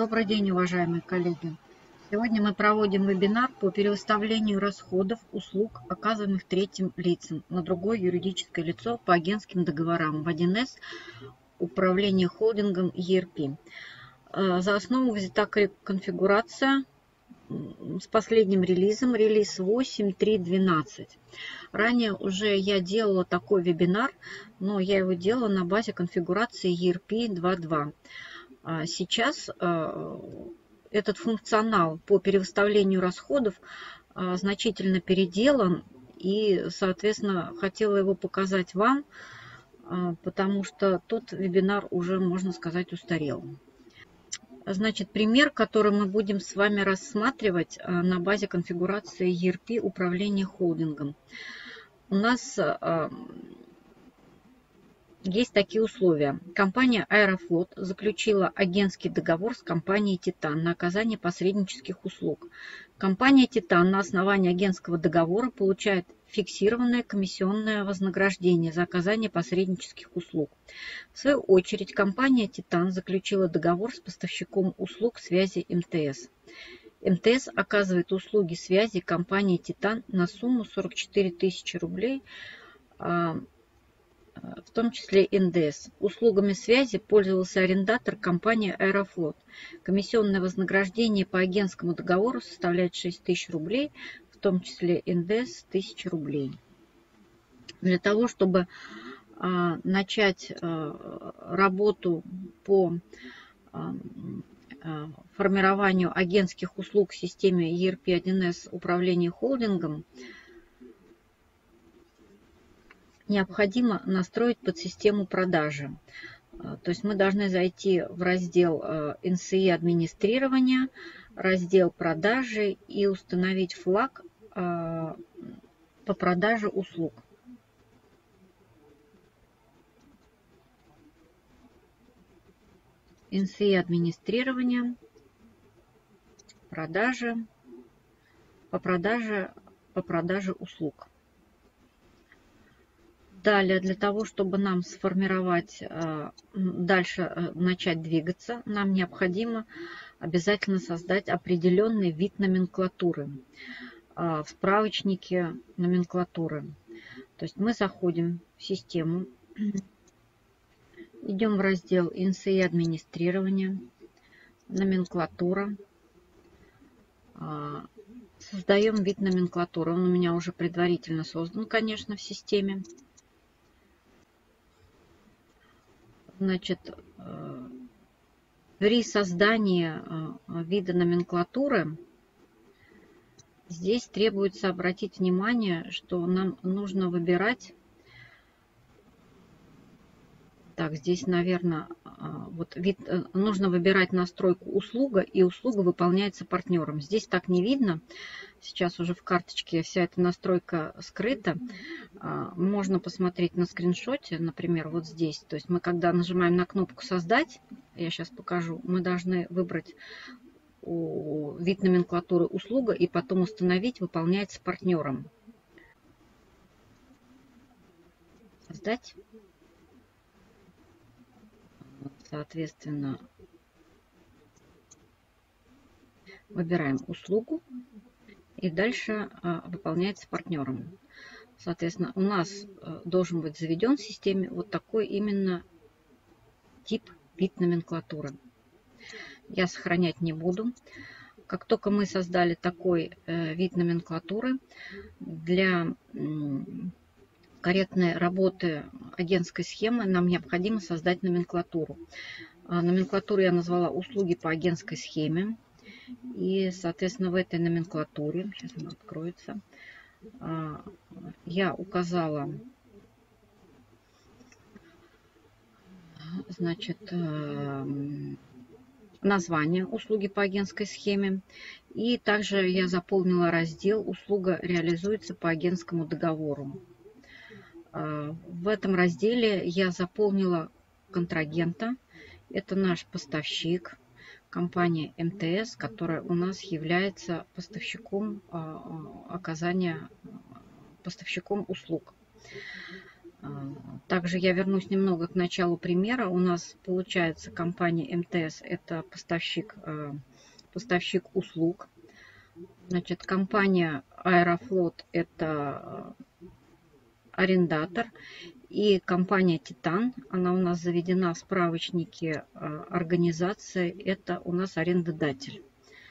Добрый день, уважаемые коллеги! Сегодня мы проводим вебинар по перевыставлению расходов услуг, оказываемых третьим лицам, на другое юридическое лицо по агентским договорам в 1С управление холдингом ERP. За основу взята конфигурация с последним релизом, релиз 8.3.12. Ранее уже я делала такой вебинар, но я его делала на базе конфигурации ERP 2.2. Сейчас этот функционал по перевыставлению расходов значительно переделан, и, соответственно, хотела его показать вам, потому что тот вебинар уже, можно сказать, устарел. Значит, пример, который мы будем с вами рассматривать на базе конфигурации ERP управления холдингом. У нас есть такие условия. Компания Аэрофлот заключила агентский договор с компанией Титан на оказание посреднических услуг. Компания Титан на основании агентского договора получает фиксированное комиссионное вознаграждение за оказание посреднических услуг. В свою очередь, компания Титан заключила договор с поставщиком услуг связи МТС. МТС оказывает услуги связи компании Титан на сумму 44 тысячи рублей, в том числе НДС. Услугами связи пользовался арендатор компании Аэрофлот. Комиссионное вознаграждение по агентскому договору составляет 6 тысяч рублей, в том числе НДС 1000 рублей. Для того, чтобы начать работу по формированию агентских услуг в системе ERP 1С управления холдингом, необходимо настроить подсистему продажи. То есть мы должны зайти в раздел NCI администрирования, раздел продажи и установить флаг по продаже услуг. NCI администрирования, продажи, по продаже услуг. Далее, для того, чтобы нам сформировать, дальше начать двигаться, нам необходимо обязательно создать определенный вид номенклатуры в справочнике номенклатуры. То есть мы заходим в систему, идем в раздел NCI администрирования, номенклатура, создаем вид номенклатуры. Он у меня уже предварительно создан, конечно, в системе. Значит, при создании вида номенклатуры здесь требуется обратить внимание, что нам нужно выбирать. Так, здесь, наверное, вот вид, нужно выбирать настройку услуга, и услуга выполняется партнером. Здесь так не видно. Сейчас уже в карточке вся эта настройка скрыта. Можно посмотреть на скриншоте, например, вот здесь. То есть мы, когда нажимаем на кнопку «Создать», я сейчас покажу, мы должны выбрать вид номенклатуры услуга и потом установить «Выполняется партнером». Создать. Соответственно, выбираем услугу и дальше выполняется партнером. Соответственно, у нас должен быть заведен в системе вот такой именно тип вид номенклатуры. Я сохранять не буду. Как только мы создали такой вид номенклатуры, для корректной работы агентской схемы нам необходимо создать номенклатуру. Номенклатуру я назвала «Услуги по агентской схеме». И, соответственно, в этой номенклатуре, сейчас она откроется, я указала, значит, название «Услуги по агентской схеме». И также я заполнила раздел «Услуга реализуется по агентскому договору». В этом разделе я заполнила контрагента. Это наш поставщик, компания МТС, которая у нас является поставщиком поставщиком услуг. Также я вернусь немного к началу примера. У нас получается компания МТС – это поставщик услуг. Значит, компания Аэрофлот – это арендатор. И компания Титан, она у нас заведена в справочнике организации, это у нас арендодатель.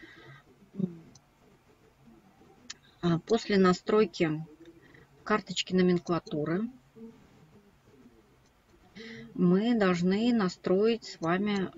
После настройки карточки номенклатуры мы должны настроить с вами,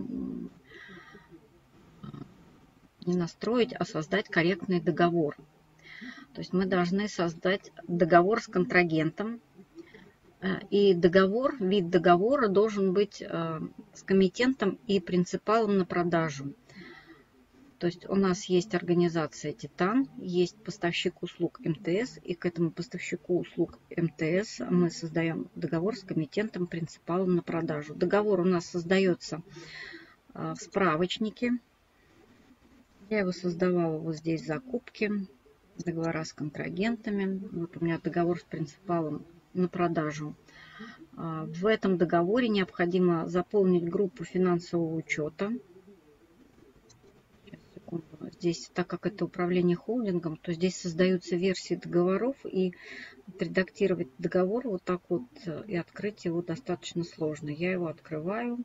не настроить, а создать корректный договор. То есть мы должны создать договор с контрагентом. И договор, вид договора должен быть с коммитентом и принципалом на продажу. То есть у нас есть организация Титан, есть поставщик услуг МТС, и к этому поставщику услуг МТС мы создаем договор с коммитентом, принципалом на продажу. Договор у нас создается в справочнике. Я его создавала вот здесь в закупке, договора с контрагентами. Вот у меня договор с принципалом на продажу. В этом договоре необходимо заполнить группу финансового учета. Сейчас, секунду. Здесь, так как это управление холдингом, то здесь создаются версии договоров, и отредактировать договор вот так вот и открыть его достаточно сложно. Я его открываю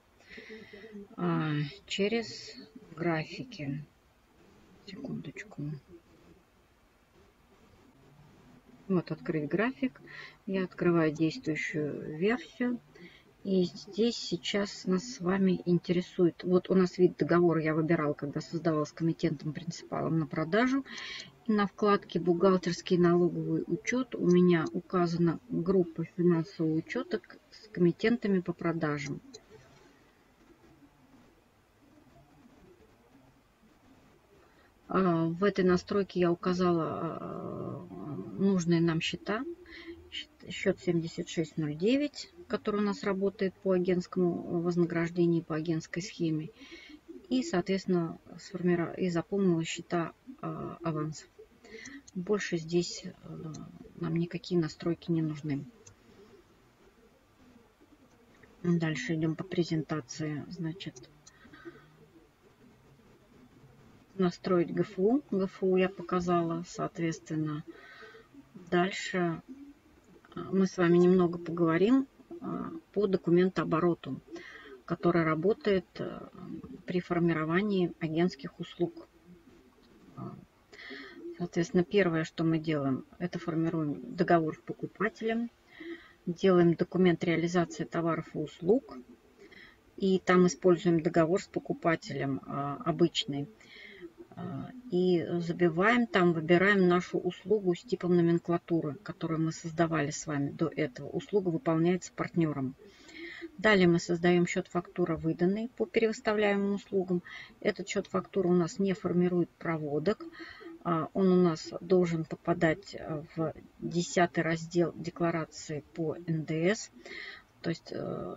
через графики. Секундочку. Вот открыть график. Я открываю действующую версию. И здесь сейчас нас с вами интересует. Вот у нас вид договора я выбирала, когда создавала с коммитентом принципалом на продажу. И на вкладке бухгалтерский налоговый учет у меня указана группа финансового учета с коммитентами по продажам. В этой настройке я указала нужные нам счета. Счет 7609, который у нас работает по агентскому вознаграждению, по агентской схеме. И, соответственно, заполнила счета авансов. Больше здесь нам никакие настройки не нужны. Дальше идем по презентации. Значит, настроить ГФУ. ГФУ я показала, соответственно. Дальше мы с вами немного поговорим по документообороту, который работает при формировании агентских услуг. Соответственно, первое, что мы делаем, это формируем договор с покупателем, делаем документ реализации товаров и услуг, и там используем договор с покупателем обычный. И забиваем там, выбираем нашу услугу с типом номенклатуры, которую мы создавали с вами до этого. Услуга выполняется партнером. Далее мы создаем счет фактура выданный по перевыставляемым услугам. Этот счет фактура у нас не формирует проводок. Он у нас должен попадать в 10 раздел декларации по НДС. То есть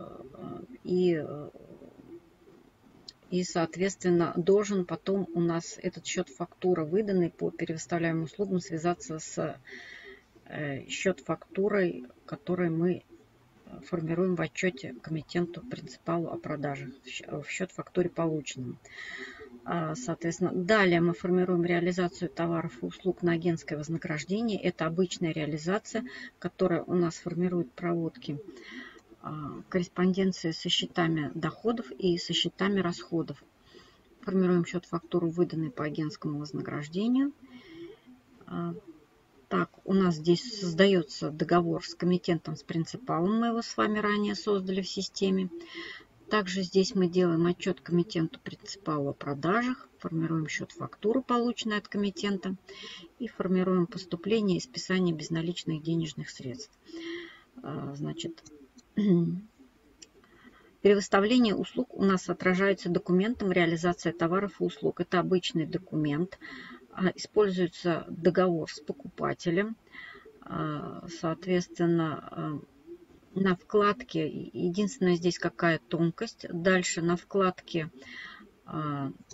и, соответственно, должен потом у нас этот счет фактура, выданный по перевыставляемым услугам, связаться с счет фактурой, который мы формируем в отчете коммитенту принципалу о продаже, в счет фактуре полученном. Соответственно, далее мы формируем реализацию товаров и услуг на агентское вознаграждение. Это обычная реализация, которая у нас формирует проводки корреспонденции со счетами доходов и со счетами расходов. Формируем счет фактуру, выданный по агентскому вознаграждению. Так, у нас здесь создается договор с коммитентом, с принципалом. Мы его с вами ранее создали в системе. Также здесь мы делаем отчет коммитенту принципалу о продажах. Формируем счет фактуру, полученный от коммитента. И формируем поступление и списание безналичных денежных средств. Значит, перевыставление услуг у нас отражается документом реализация товаров и услуг. Это обычный документ. Используется договор с покупателем. Соответственно, на вкладке, единственное здесь какая тонкость, дальше на вкладке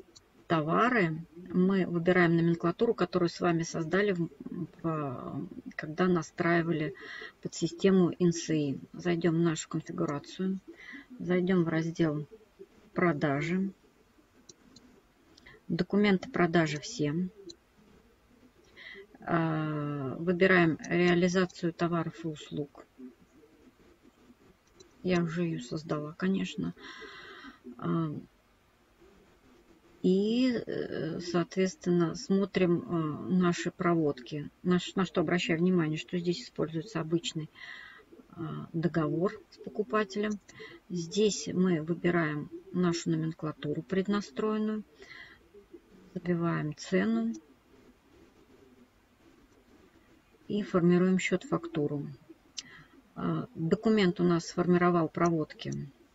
товары мы выбираем номенклатуру, которую с вами создали в когда настраивали под систему NCI. Зайдем в нашу конфигурацию, зайдем в раздел «Продажи», «Документы продажи все». Выбираем реализацию товаров и услуг. Я уже ее создала, конечно. И, соответственно, смотрим наши проводки. На что обращаю внимание, что здесь используется обычный договор с покупателем. Здесь мы выбираем нашу номенклатуру преднастроенную, забиваем цену и формируем счет-фактуру. Документ у нас сформировал проводки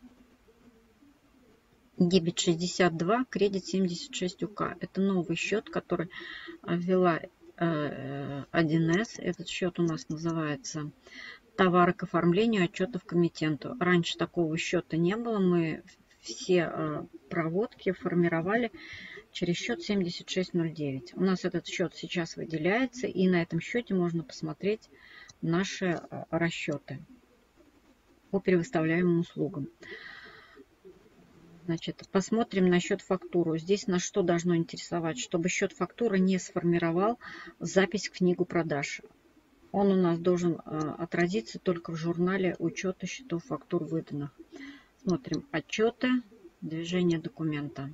дебет 62, кредит 76 УК. Это новый счет, который ввела 1С. Этот счет у нас называется «Товары к оформлению отчетов комитенту». Раньше такого счета не было. Мы все проводки формировали через счет 7609. У нас этот счет сейчас выделяется, и на этом счете можно посмотреть наши расчеты по перевыставляемым услугам. Значит, посмотрим на счет-фактуру. Здесь нас что должно интересовать? Чтобы счет-фактуры не сформировал запись в книгу продаж. Он у нас должен отразиться только в журнале учета счетов фактур выданных. Смотрим отчеты, движение документа.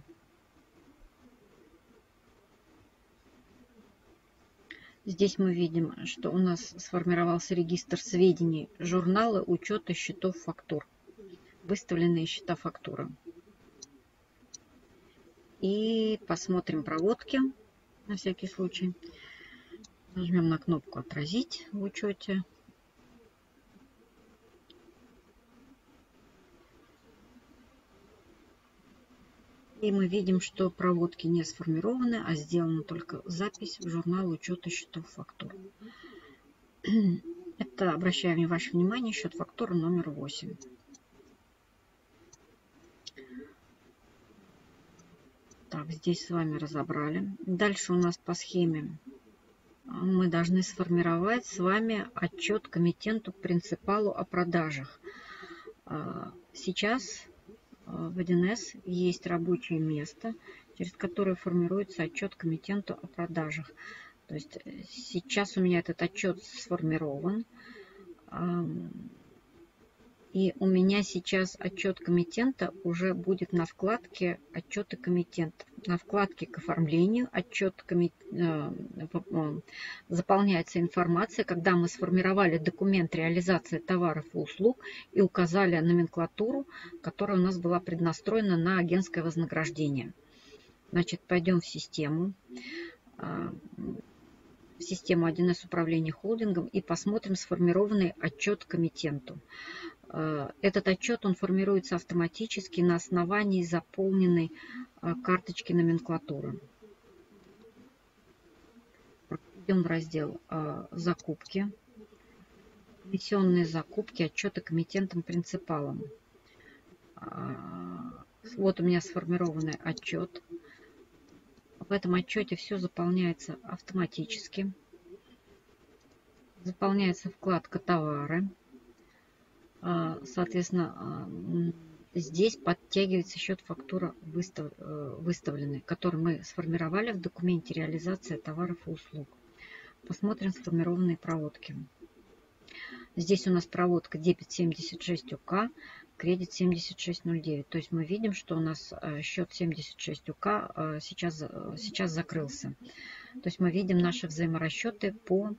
Здесь мы видим, что у нас сформировался регистр сведений журнала учета счетов фактур. Выставленные счета фактуры. И посмотрим проводки на всякий случай. Нажмем на кнопку «Отразить в учете». И мы видим, что проводки не сформированы, а сделана только запись в журнал учета счетов фактур. Это, обращаю ваше внимание, счет фактуры номер 8. Так, здесь с вами разобрали. Дальше у нас по схеме мы должны сформировать с вами отчет комитенту принципалу о продажах. Сейчас в 1С есть рабочее место, через которое формируется отчет комитенту о продажах. То есть сейчас у меня этот отчет сформирован. И у меня сейчас отчет комитента уже будет на вкладке «Отчеты комитента». На вкладке «К оформлению» заполняется информация, когда мы сформировали документ реализации товаров и услуг и указали номенклатуру, которая у нас была преднастроена на агентское вознаграждение. Значит, пойдем в систему 1С управления холдингом и посмотрим сформированный отчет комитенту. Этот отчет он формируется автоматически на основании заполненной карточки номенклатуры. Идем в раздел «Закупки», «Комиссионные закупки», «Отчеты комитентам принципалам». Вот у меня сформированный отчет. В этом отчете все заполняется автоматически. Заполняется вкладка «Товары». Соответственно, здесь подтягивается счет фактура выставленный, который мы сформировали в документе реализация товаров и услуг. Посмотрим сформированные проводки. Здесь у нас проводка дебет 76 УК, кредит 7609. То есть мы видим, что у нас счет 76 УК сейчас закрылся. То есть мы видим наши взаиморасчеты по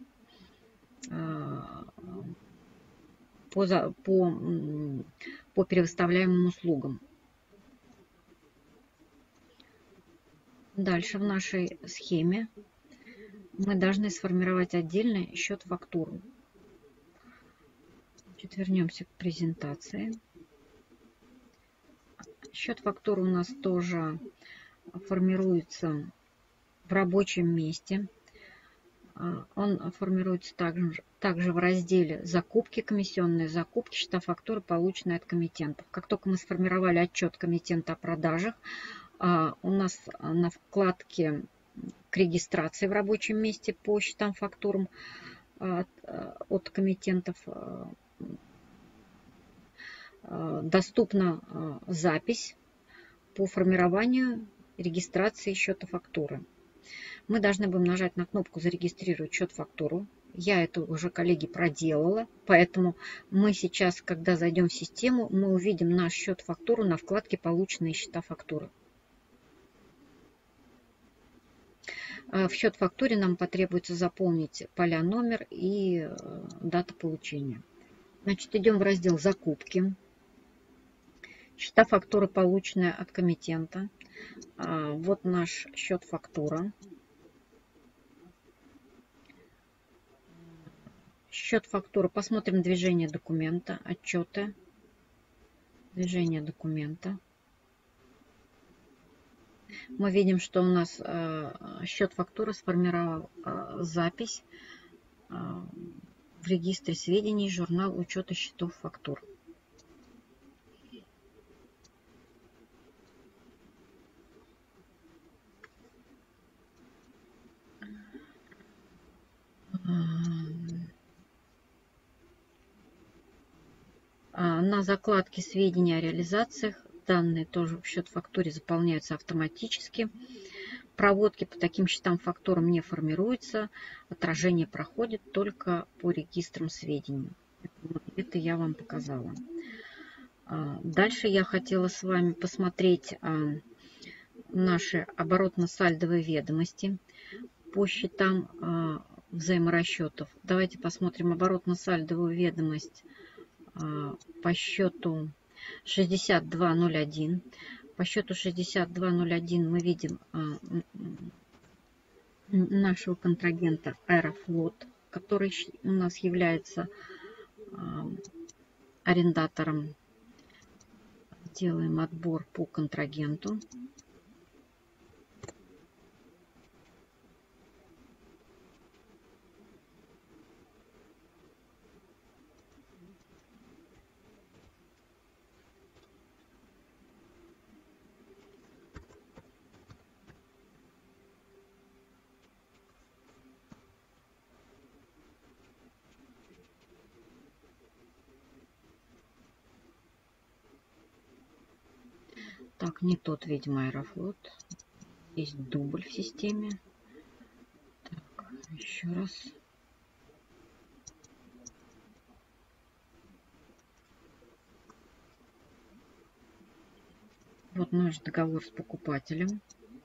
перевыставляемым услугам. Дальше в нашей схеме мы должны сформировать отдельный счет фактуру. Значит, вернемся к презентации. Счет фактуры у нас тоже формируется в рабочем месте. Он формируется также в разделе «Закупки», «Комиссионные закупки», «Счета фактуры, полученные от комитентов». Как только мы сформировали отчет комитента о продажах, у нас на вкладке «К регистрации» в рабочем месте по счетам фактурам от коммитентов доступна запись по формированию регистрации счета-фактуры. Мы должны будем нажать на кнопку «Зарегистрировать счет-фактуру». Я это уже, коллеги, проделала, поэтому мы сейчас, когда зайдем в систему, мы увидим наш счет-фактуру на вкладке «Полученные счета-фактуры». В счет-фактуре нам потребуется заполнить поля номер и дата получения. Значит, идем в раздел «Закупки». Счета-фактура, полученная от коммитента. Вот наш счет-фактура. Счет-фактура. Посмотрим движение документа, отчеты. Движение документа. Мы видим, что у нас счет-фактура сформировал запись в регистре сведений журнал учета счетов фактур. На закладке сведения о реализациях данные тоже в счет-фактуре заполняются автоматически. Проводки по таким счетам-фактурам не формируются. Отражение проходит только по регистрам сведений. Это я вам показала. Дальше я хотела с вами посмотреть наши оборотно-сальдовые ведомости по счетам взаиморасчетов. Давайте посмотрим оборотно-сальдовую ведомость по счету 6201. По счету 6201 мы видим нашего контрагента Аэрофлот, который у нас является арендатором. Делаем отбор по контрагенту. Так, не тот, видимо, Аэрофлот. Есть дубль в системе. Так, еще раз. Вот наш договор с покупателем.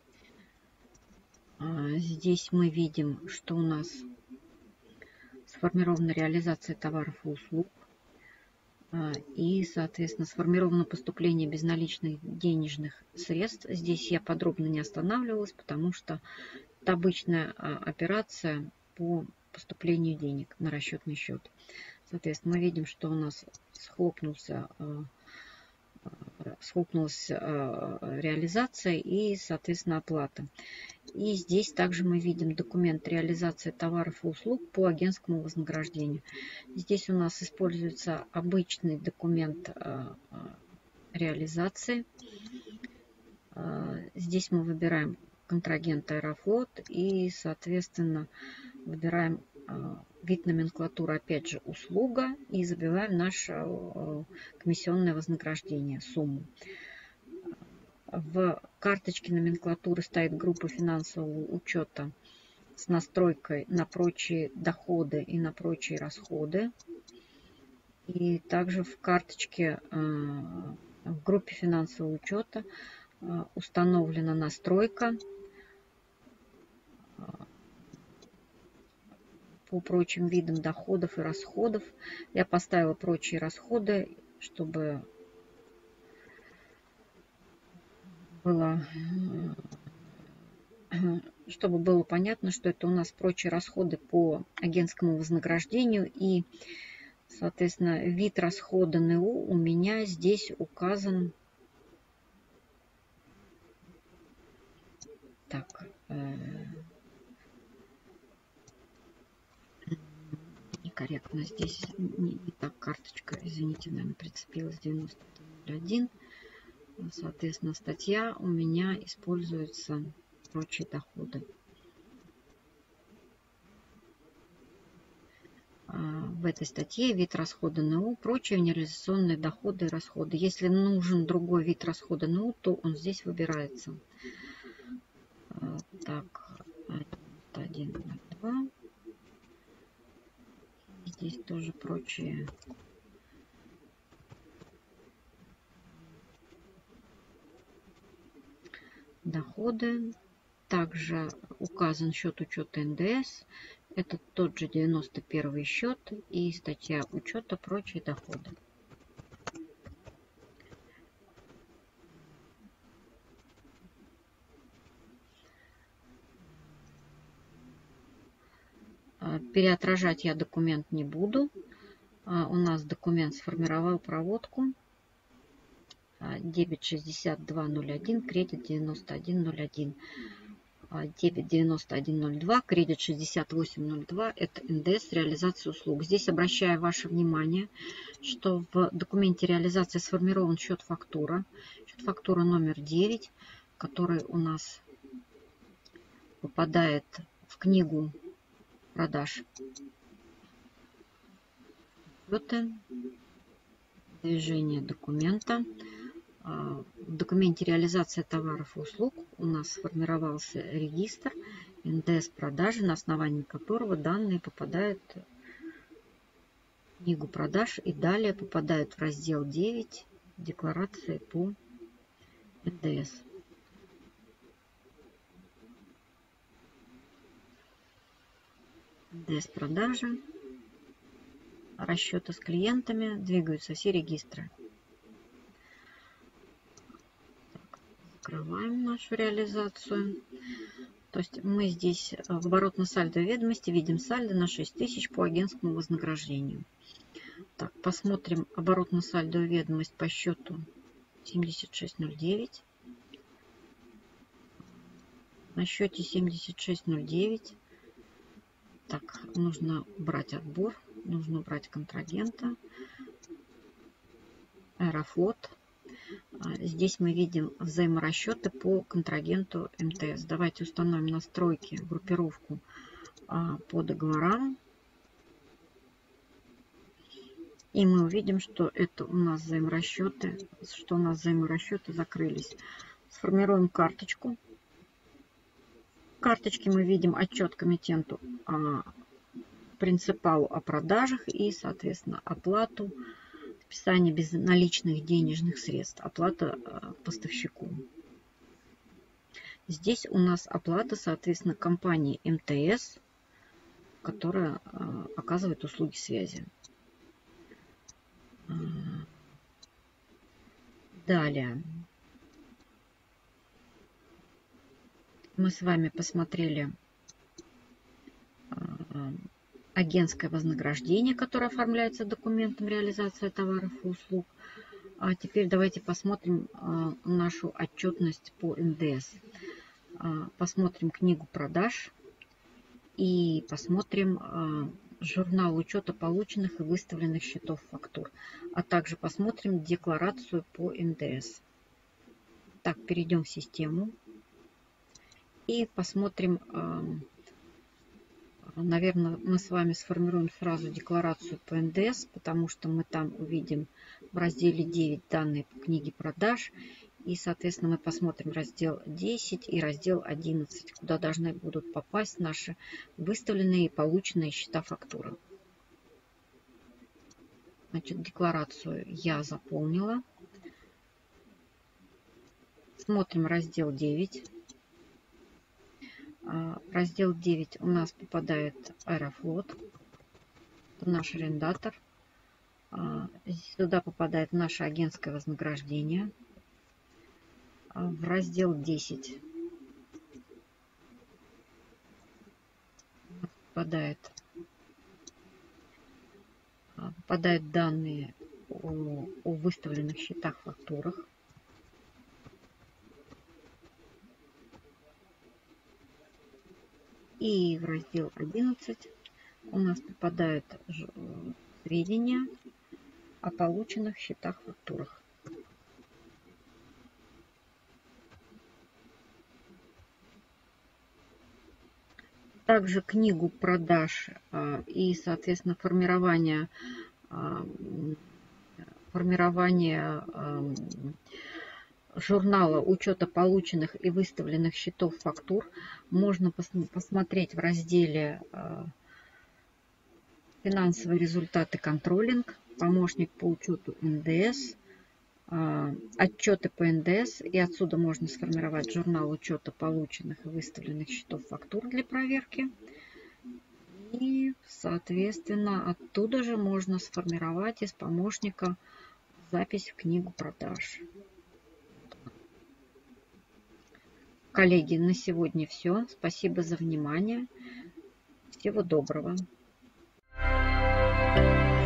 Здесь мы видим, что у нас сформирована реализация товаров и услуг. И, соответственно, сформировано поступление безналичных денежных средств. Здесь я подробно не останавливалась, потому что это обычная операция по поступлению денег на расчетный счет. Соответственно, мы видим, что у нас схлопнулась реализация и, соответственно, оплата. И здесь также мы видим документ реализации товаров и услуг по агентскому вознаграждению. Здесь у нас используется обычный документ реализации. Здесь мы выбираем контрагент Аэрофлот и, соответственно, выбираем вид номенклатуры, опять же, услуга, и забиваем наше комиссионное вознаграждение, сумму. В карточке номенклатуры стоит группа финансового учета с настройкой на прочие доходы и на прочие расходы. И также в карточке, в группе финансового учета установлена настройка по прочим видам доходов и расходов. Я поставила прочие расходы, чтобы было понятно, что это у нас прочие расходы по агентскому вознаграждению. И, соответственно, вид расхода НУ у меня здесь указан. Так, некорректно здесь, не так карточка, извините, наверное, прицепилась 90.01. Соответственно, статья у меня используется прочие доходы. в этой статье вид расхода НУ, прочие нереализационные доходы и расходы. Если нужен другой вид расхода НУ, то он здесь выбирается. Так, 1.02. Здесь тоже прочие доходы. Также указан счет учета НДС. Это тот же 91 счет и статья учета прочие доходы. Переотражать я документ не буду. У нас документ сформировал проводку. Дебет 6201, кредит 9101. Дебет 9102, кредит 6802. Это НДС реализации услуг. Здесь обращаю ваше внимание, что в документе реализации сформирован счет фактура. Счет фактура номер 9, который у нас попадает в книгу продаж. Это движение документа. В документе реализации товаров и услуг у нас сформировался регистр НДС продажи, на основании которого данные попадают в книгу продаж и далее попадают в раздел 9 декларации по НДС. НДС продажи, расчеты с клиентами, двигаются все регистры. Закрываем нашу реализацию. То есть мы здесь в оборотно-сальдовой ведомости видим сальдо на 6000 по агентскому вознаграждению. Так, посмотрим оборотно-сальдовую ведомость по счету 7609. На счете 7609. Так, нужно убрать отбор, нужно убрать контрагента. Аэрофлот. Здесь мы видим взаиморасчеты по контрагенту МТС. Давайте установим настройки, группировку по договорам. И мы увидим, что это у нас взаиморасчеты, закрылись. Сформируем карточку. В карточке мы видим отчет комитенту принципалу о продажах и, соответственно, оплату, списание безналичных денежных средств, оплата поставщику. Здесь у нас оплата, соответственно, компании МТС, которая оказывает услуги связи. Далее мы с вами посмотрели агентское вознаграждение, которое оформляется документом реализации товаров и услуг. А теперь давайте посмотрим нашу отчетность по НДС. Посмотрим книгу продаж и посмотрим журнал учета полученных и выставленных счетов фактур, а также посмотрим декларацию по НДС. Так, перейдем в систему и посмотрим. Наверное, мы с вами сформируем сразу декларацию по НДС, потому что мы там увидим в разделе 9 данные по книге продаж. И, соответственно, мы посмотрим раздел 10 и раздел 11, куда должны будут попасть наши выставленные и полученные счета фактуры. Значит, декларацию я заполнила. Смотрим раздел 9. В раздел 9 у нас попадает Аэрофлот. Это наш арендатор. Сюда попадает наше агентское вознаграждение. В раздел 10 попадают данные о выставленных счетах, фактурах. И в раздел 11 у нас попадают сведения о полученных счетах, фактурах. Также книгу продаж и, соответственно, формирование журнала учета полученных и выставленных счетов фактур можно посмотреть в разделе «Финансовые результаты контролинг», «Помощник по учету НДС», «Отчеты по НДС», и отсюда можно сформировать журнал учета полученных и выставленных счетов фактур для проверки. И, соответственно, оттуда же можно сформировать из помощника запись в книгу продаж. Коллеги, на сегодня все. Спасибо за внимание. Всего доброго.